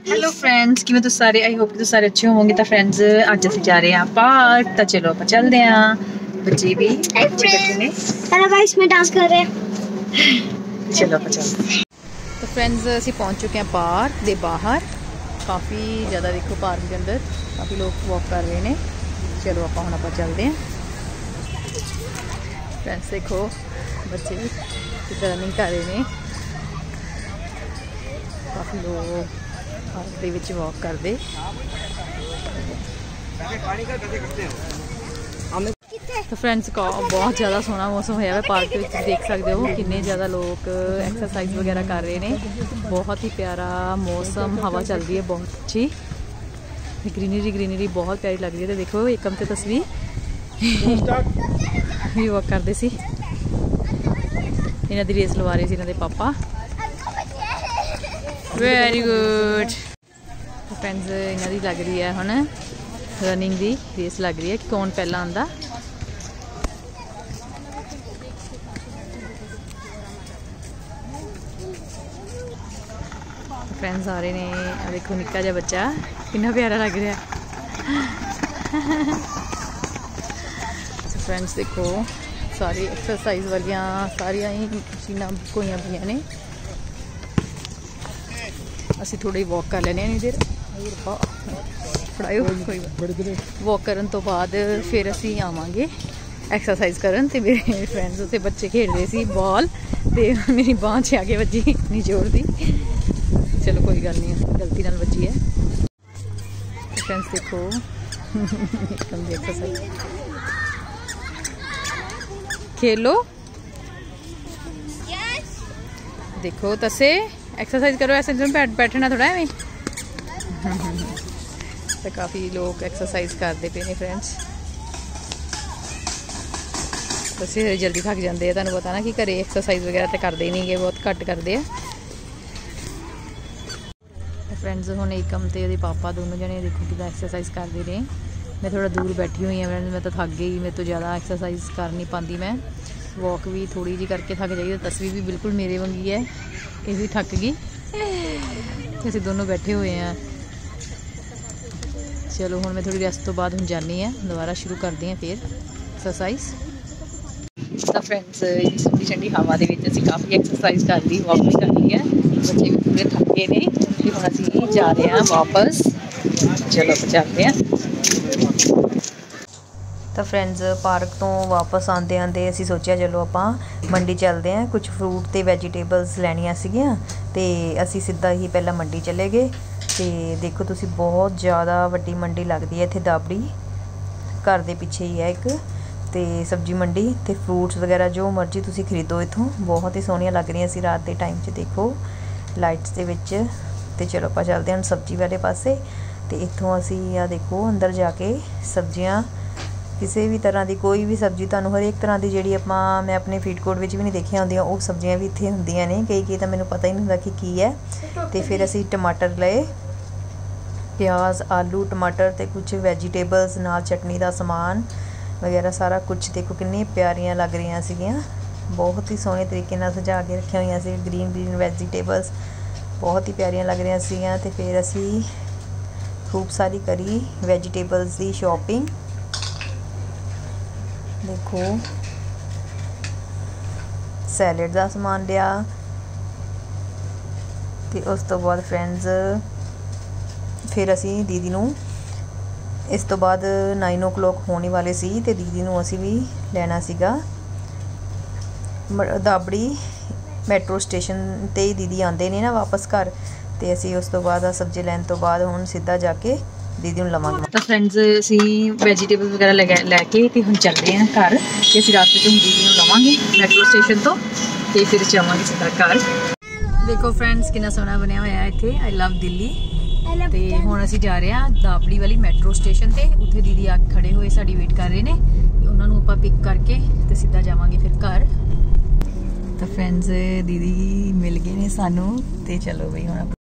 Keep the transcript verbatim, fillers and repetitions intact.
Hello friends, किवें तुसीं सारे? आई होप कि तुसीं सारे अच्छे होवोगे। तो फ्रेंड्स अज असीं जा रहे हैं पार्क। तो चलो आपां चलदे हां। बच्चे भी बच्चे बैठे ने। हेलो गाइस, मैं डांस कर रहे हैं। चलो आपां चलदे। तो फ्रेंड्स असीं पहुंच चुके हैं पार्क दे बाहर। काफ़ी ज़्यादा देखो पार्क के अंदर काफ़ी लोग वॉक कर रहे हैं। चलो आपां हुण आपां चलदे हैं। फ्रेंड्स देखो बच्चे कितना रनिंग कर रहे हैं। काफ़ी लोग पार्क दे विच वॉक करते। तो फ्रेंड्स बहुत ज़्यादा सोहना मौसम होया पार्क के देख सकते हो कितने ज़्यादा लोग एक्सरसाइज वगैरह कर रहे हैं। बहुत ही प्यारा मौसम, हवा चल रही है बहुत अच्छी, ग्रीनरी ग्रीनरी बहुत प्यारी लग रही है। तो देखो एकम ते तस्वीर भी वॉक करते सी, इन्हां दी रेस लवा रहे सी इन्हां दे पापा। Very good. तो फ्रेंड्स इन्हां दी लग रही है हुण रनिंग दी रेस लग रही है कि कौन पहला आंदा। फ्रेंड्स आ रहे ने। देखो निक्का जिहा बच्चा कितना प्यारा लग रहा है। फ्रेंड्स देखो सारी एक्सरसाइज वालियां सारिया ही मशीनां बुक होई पईयां ने। असीं थोड़ी वॉक कर लेने नहीं देर फड़ाओ कोई वॉक करन तो बाद फिर असीं आवांगे एक्सरसाइज करन। ते मेरे फ्रेंड्स उत्थे बच्चे खेड रहे सी बॉल ते मेरी बांह च आके वजी नहीं जोड़दी। चलो कोई गल नहीं, गलती नाल बची है। फ्रेंड्स देखो कम दी एक्सरसाइज खेलो। yes. देखो तसे एक्सरसाइज करो, ऐसे बैठ बैठना थोड़ा है। तो काफ़ी लोग एक्सरसाइज करते पे ने फ्रेंड्स। तसे जल्दी थक जाते हैं, तुहानू पता ना कि घरे एक्सरसाइज वगैरह तो करते नहीं गे, बहुत घट करते हैं। फ्रेंड्स हुण एकम ते ओहदे पापा दोनों जने देखो कि एक्सरसाइज करते रहे। मैं थोड़ा दूर बैठी हुई हाँ फ्रेंड्स, मैं तो थक गई, मेरे तो ज़्यादा एक्सरसाइज कर नहीं पाती। मैं वॉक भी थोड़ी जी करके थक जाइए। तस्वीर भी बिल्कुल मेरे वांगी है, ये भी थक गई। असीं दोनों बैठे हुए हैं। चलो हुण मैं थोड़ी रेस्ट तो बाद हुण जानी है, दोबारा शुरू करते हैं फिर एक्सरसाइज। तो फ्रेंड्स इन्नी सोहनी ठंडी हवा दे विच असीं काफ़ी एक्सरसाइज कर ली, वॉक भी कर ली है। बच्चे भी पूरे थके ने। फिर हुण असीं जा रहे हैं वापस। चलो चलते हैं। तो फ्रेंड्स पार्क तो वापस आते आते असीं सोचा चलो आपां मंडी चलते हैं, कुछ फ्रूट ते वैजीटेबल्स लैनियां सीगियां। ते असीं सीधा ही पहला मंडी चले गए। ते देखो तुसीं बहुत ज़्यादा वड्डी मंडी लगदी है इत्थे दाबड़ी, घर दे पिछे ही है एक ते सब्जी मंडी। ते फ्रूट्स वगैरह जो मर्जी तुसीं खरीदो इत्थों, बहुत ही सोहणियां लग रही सी रात के टाइम च देखो लाइट्स दे विच। ते चलो आपां चलते हैं सब्जी वाले पासे। ते इत्थों असीं आ देखो अंदर जाके सब्जियां किसी भी तरह की कोई भी सब्जी तुहानूं हर एक तरह की जिहड़ी आपां मैं अपने फरीदकोट विच भी नहीं देखियां होंदियां वो सब्जियां भी इत्थे होंदियां ने। कई कई तो मैनूं पता ही नहीं हुंदा कि की है। तो फिर असीं टमाटर लए, प्याज आलू टमाटर ते कुछ वैजीटेबल्स नाल चटनी का समान वगैरह सारा कुछ। देखो कितनी प्यारियां लग रही सीगियां, बहुत ही सोहने तरीके नाल सजा के रखिया हुई सी। ग्रीन ग्रीन वैजीटेबल्स बहुत ही प्यारियां लग रही सीगियां। ते फिर असीं खूब सारी करी वैजीटेबल्स की शॉपिंग। देखो सैलड का समान लिया। तो उस तो बाद फ्रेंड्स फिर असी दीदी नूं इस तो बाद नाइन ओ क्लॉक होने वाले सी। ते दीदी नूं असी भी लेना सीगा दाबड़ी मैट्रो स्टेशन ते ही दीदी आंदे ने ना वापस घर। ते असी उस तो बाद सब्जी लैन तो बाद हुण सीधा जाके दीदी नूं लवांगे। तो फ्रेंड्स असी वैजीटेबल वगैरह लगे लैके ते हुण चल रहे हैं घर। ते असी रास्ते च हुण दीदी नूं लवांगे मैट्रो स्टेशन तो ते फिर जावांगे सीधा घर। देखो फ्रेंड्स कितना सोहना बनया होया है इत्थे, आई लव दिल्ली। ते हुण असी जा रहे हैं दाबड़ी वाली मैट्रो स्टेशन ते। उत्थे दीदी आ खड़े हुए साडी वेट कर रहे ने। उन्हां नूं आपां पिक करके ते सीधा जावांगे फिर घर। तो फ्रेंड्स दीदी मिल गए ने सानू। ते चलो बई हुण